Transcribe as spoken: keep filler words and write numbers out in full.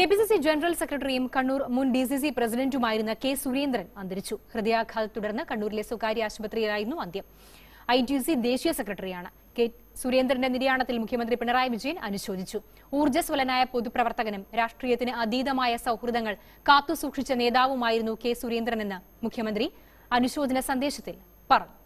K P C C general സെക്രട്ടറിയും കണ്ണൂർ മുൻ D C C പ്രസിഡന്റുമായിരുന്ന കെ സുരേന്ദ്രൻ അന്തരിച്ചു. ഹൃദയാഘാതത്തെ തുടർന്ന് കണ്ണൂരിലെ സ്വകാര്യ ആശുപത്രിയിലായിരുന്നു അന്ത്യം. ഐ ടി സി ദേശീയ സെക്രട്ടറിയാണ്. കെ സുരേന്ദ്രന്റെ നിര്യാണത്തിൽ മുഖ്യമന്ത്രി പിണറായി വിജയൻ അനുശോചിച്ചു. ഊർജ്ജസ്വലനായ പൊതുപ്രവർത്തകനും രാഷ്ട്രീയത്തിന് അതീതമായ സൌഹൃദങ്ങൾ കാത്തുസൂക്ഷിച്ച നേതാവുമായിരുന്നു കെ സുരേന്ദ്രനെന്ന് മുഖ്യമന്ത്രി അനുശോചന സന്ദേശത്തിൽ പറഞ്ഞു.